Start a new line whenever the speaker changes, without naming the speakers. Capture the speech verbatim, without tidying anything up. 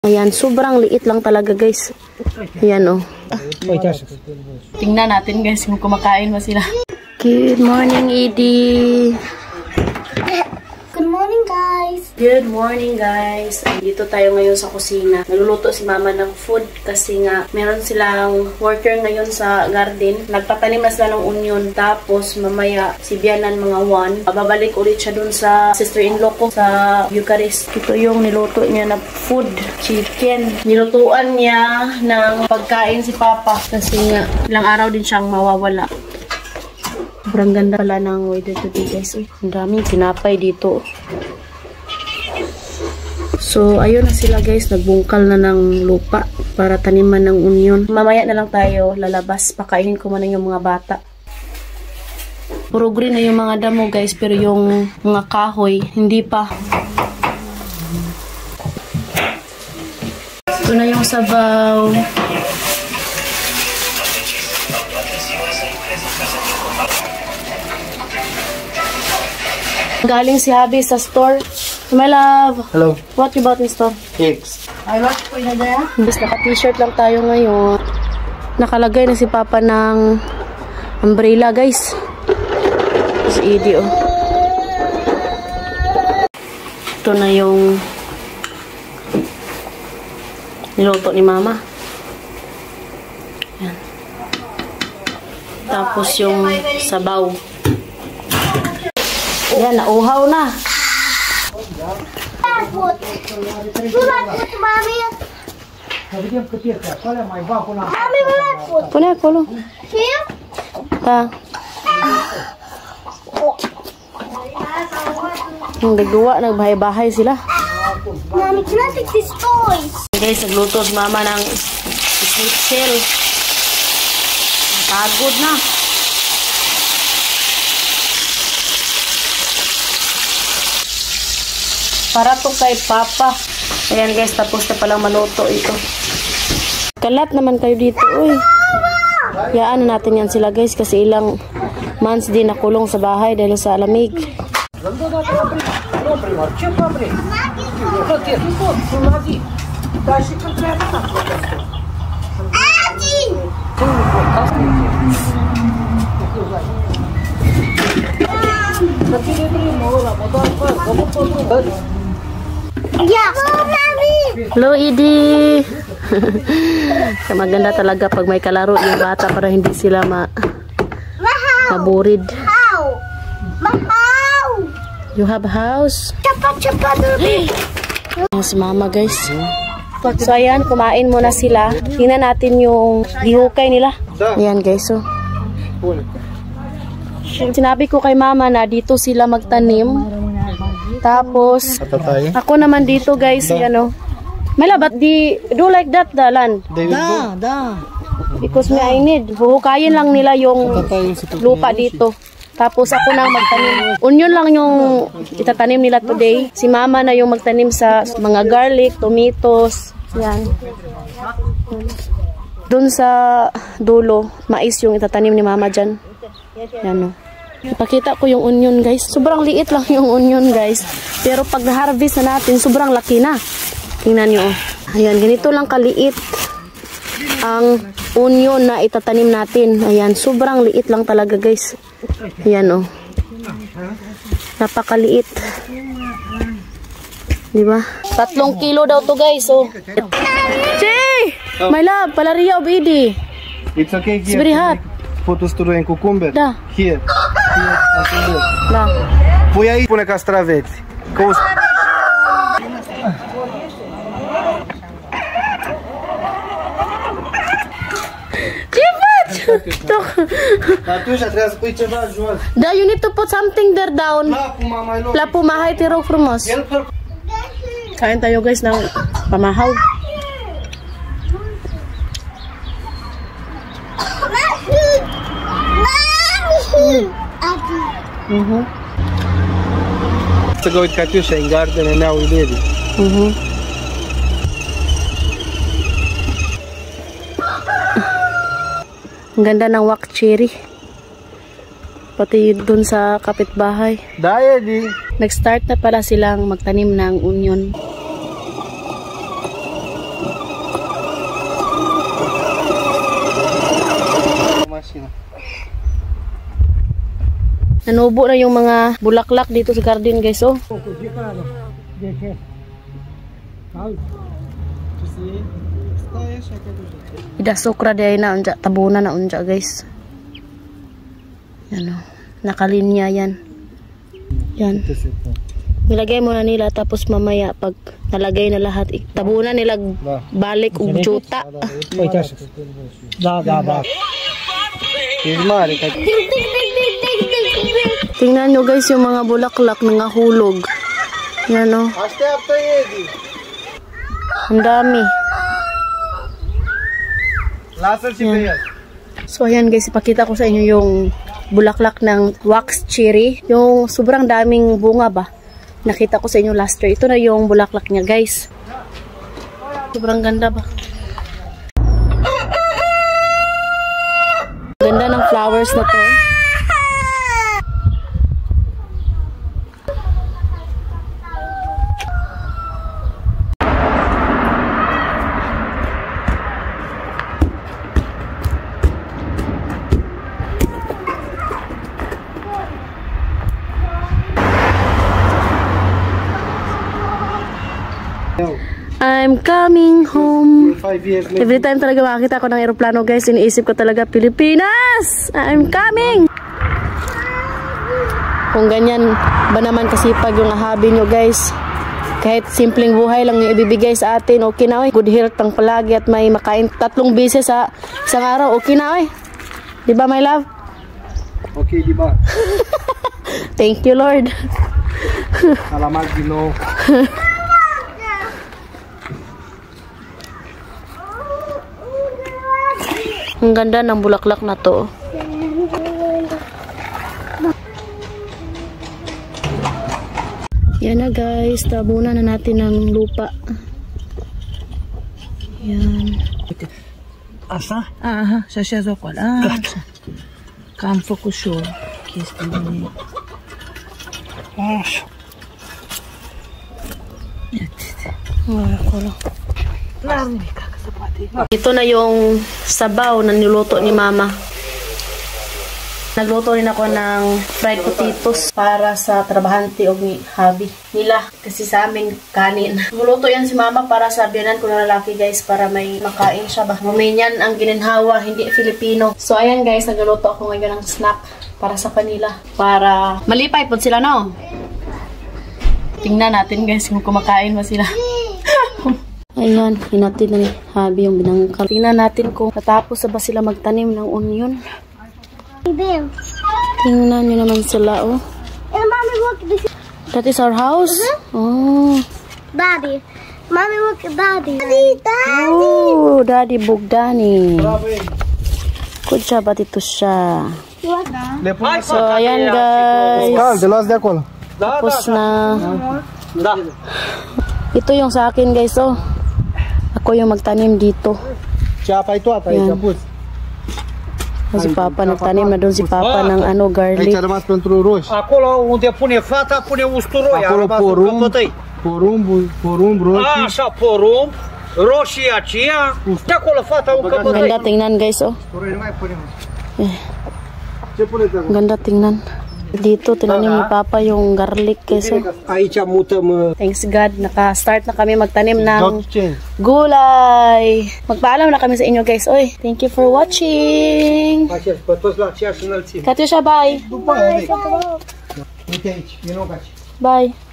Ayan, sobrang liit lang talaga guys. Ayan o. Oh. Tingnan natin guys kung kumakain ba sila. Good morning, Edie.
Good morning, guys.
Good morning, guys. Dito tayo ngayon sa kusina. Nagluluto si mama ng food kasi nga meron silang worker ngayon sa garden. Nagpatanim na sila ng onion. Tapos mamaya si Bianan mga one. Babalik ulit siya dun sa sister-in-law ko sa Bucharest. Ito yung niluto niya na food. Chicken. Nilutuan niya ng pagkain si Papa kasi nga ilang araw din siyang mawawala. Sobrang ganda pala ng weather today guys. Ang daming tinapay dito. So, ayun na sila guys. Nagbungkal na ng lupa para taniman ng onion. Mamaya na lang tayo lalabas. Pakainin ko muna yung mga bata. Puro green na yung mga damo guys. Pero yung mga kahoy, hindi pa. Ito na yung sabaw. Galing si Habi sa store. My love.
Hello.
What you bought in store?
Eggs.
I like po na dyan.
Bis naka-t-shirt lang tayo ngayon. Nakalagay na si Papa ng umbrella, guys. Si Edie, oh. Ito na yung niluto ni Mama. Yan. Tapos yung sabaw. Yan, nauhaw na.
Put. Put, Mami. Mami, put.
Pune ko lo.
Here?
Ta. Ang nagduwa, nagbahay-bahay sila.
Mami, can I take these toys?
Guys, nagluto si Mama ng schnitzel. Napagod na. Para to kay Papa. Ayan guys, tapos na palang maluto ito. Kalat naman kayo dito, uy. Yaan na natin yan sila guys kasi ilang months din nakulong sa bahay dahil sa lamig.
Yeah. Oh, Mami.
Hello, Edie. Maganda talaga pag may kalaro yung bata para hindi sila ma maburid.
How? How?
You have a house?
Chapa, chapa, baby.
Ayan si Mama, guys. So, ayan, kumain muna sila. Tingnan natin yung gihukay nila. Ayan, guys. So, sinabi ko kay Mama na dito sila magtanim. Tapos, ako naman dito guys, ano, Mela, but di do like that, the land?
Da, da.
Because me I need, huhukayin lang nila yung lupa dito. Tapos ako na magtanim. Onion lang yung itatanim nila today. Si Mama na yung magtanim sa mga garlic, tomatoes, yan. Doon sa dulo, mais yung itatanim ni Mama dyan. Yan o. Ipakita ko yung onion guys. Sobrang liit lang yung onion guys. Pero pag na-harvest na natin, sobrang laki na. Tingnan nyo. Ayan, ganito lang kaliit ang onion na itatanim natin. Ayan, sobrang liit lang talaga guys. Ayan o. Napakaliit. Diba? Tatlong kilo daw to guys. Oh. Jay! My love, palaria of Edie.
It's okay here.
It's very hot.
Put usturoi în cucumber?
Da.
Here. Here.
Da.
Pui aici, pune castraveți. Că o...
Ce faci?
Atunci trebuie să pui ceva jos.
Da, you need to put something there down.
La pumamai loc.
La pumahay, te rog frumos. Kain tayo guys ng pamahaw. Mhm.
Să go with Katiusha in garden and now we did it.
Mhm. Ang ganda ng wak cherry. Pati dun sa kapitbahay.
Da, Eddie.
Nag-start na pala silang magtanim ng onion. Nanubo na yung mga bulaklak dito sa garden, guys, oh. Ida sokra di na unja, tabunan na unja, guys. Yan, oh. Nakalinya yan. Yan. Nilagay muna nila tapos mamaya pag nalagay na lahat, tabunan nila balik og juta. Tingnan nyo, guys, yung mga bulaklak nangahulog. Yan, o. Ang dami. Yan. So ayan, guys, ipakita ko sa inyo yung bulaklak ng wax cherry. Yung sobrang daming bunga ba. Nakita ko sa inyo last year. Ito na yung bulaklak niya, guys. Sobrang ganda ba? Ganda ng flowers na to. I'm coming home. Every time talaga makakita ko ng aeroplano, guys, iniisip ko talaga, Pilipinas! I'm coming! Kung ganyan ba naman kasipag yung habi nyo, guys, kahit simpleng buhay lang yung ibibigay sa atin, okay na, eh. Good health pang palagi at may makain tatlong beses sa isang araw, okay na, eh. Diba, my love?
Okay, diba?
Thank you, Lord.
Salamat, Gino.
Ang ganda ng bulaklak na to. Yan na, guys. Tabunan na natin ng lupa. Yan.
Asa? Aha, sa siya zo ko lang. Kampo ko siya. Kiss din. Ah.
Wala ko lang. Ito na yung sabaw na niluto ni Mama. Nagluto rin ako ng fried potatoes para sa trabahante o ni hubby nila. Kasi sa amin, kanin. Niluto yan si Mama para sa biyanan ko na lalaki, guys, para may makain siya ba. Romanian ang gininhawa, hindi Filipino. So ayan, guys, nagluto ako ngayon ng snack para sa kanila. Para malipay po sila, no? Tingnan natin, guys, kung kumakain ba sila. Ayan, hinatid na ni hubby yung binangkal. Tingnan natin kung natapos na ba sila magtanim ng onion. Tingnan nyo naman sila, oh. That is our house? Oh.
Daddy. Mommy, look at Daddy. Daddy, Daddy.
Oh, Daddy Bogdani. Good job, at ito siya. So, ayan, guys. Tapos na. Ito yung sa akin, guys, oh. Ako yung magtanim dito. Yan. Si Papa nagtanim na doon si Papa ng ano, garlic.
Acolo unde pune fata, pune usturoi.
Acolo porumb, porumb, porumb, roșii.
Așa, porumb, roșii aceea. De acolo fata un căpătăi.
Ganda tingnan, guys, oh. Eh. Ganda tingnan. Dito, tinanim ni Papa yung garlic, guys, oh.
Aici mutăm.
Thanks God, naka-start na kami magtanim ng gulay. Magpaalam na kami sa inyo, guys. Oy, thank you for watching. Katyusha, bye. Bye.